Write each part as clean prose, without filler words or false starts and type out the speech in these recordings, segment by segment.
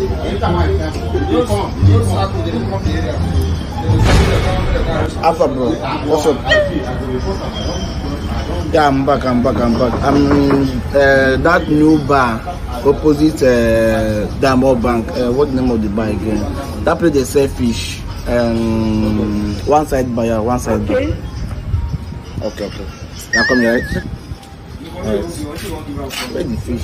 Alpha bro, what's up? Yeah, I'm back. I'm that new bar opposite Diamond Bank. What's the name of the bar again? That place they sell fish. One side buyer, one side bar. Okay. Now come here, right? Where the fish?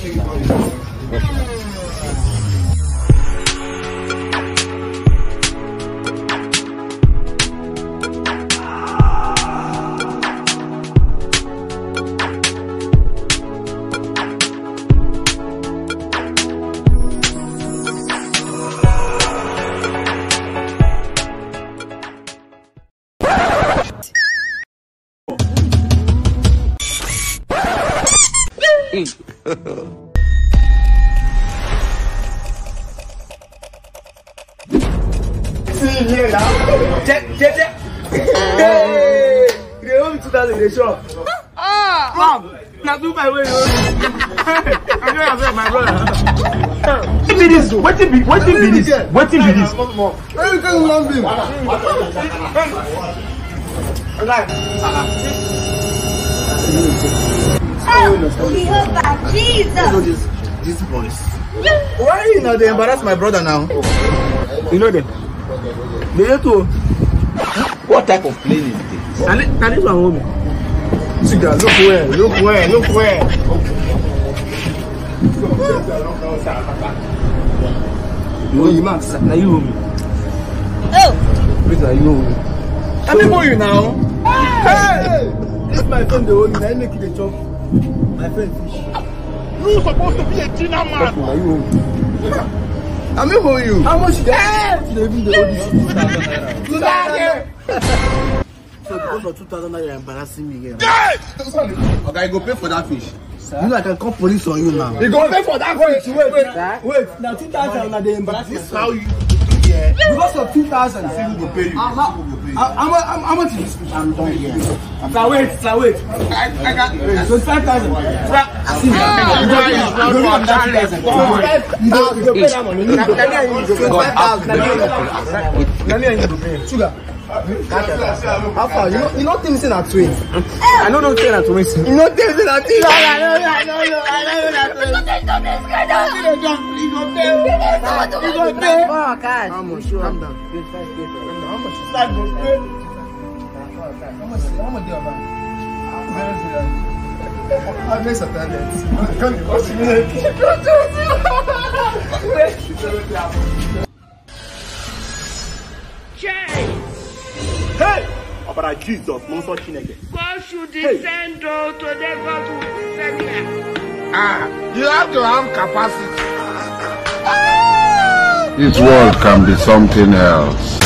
See here now. Check. Hey, they owe me 2,000 in the shop. Mom, now do my way. I know you're my brother. What be this? What be this? Where you going to love him? Jesus. These boys. Why you know they embarrass my brother now? You know them? They too. What type of plane is this? And this one home. Look where. You man, now you home. Oh. Wait, are you home? I'm for you now. Hey! This my friend, the one I make it a job. My friend fish. You supposed to be a dinner man. Are you home? I'm here for you. How much is that? They even the old 2,000 naira. So because of 2,000 naira, you're embarrassing me again. Okay, I go pay for that fish. You know I can call police on you now. You go pay for that fish. Wait. Now 2,000 na they embarrass. This is how you yeah. Because of 2,000. I think we go pay you. How much is this fish? I'm done here. Sir, wait. I got 25,000. You pay that money. Sugar. How far? You not think it's not twins. I know don't say that twins. You not think it's not twins. I know that twins. Oh, God. How much? Calm down. How much? How much do you have? I'm next at that. Hey! About Jesus, Monso Chineke. God should descend to the God who descend here. You have to have capacity. This world can be something else.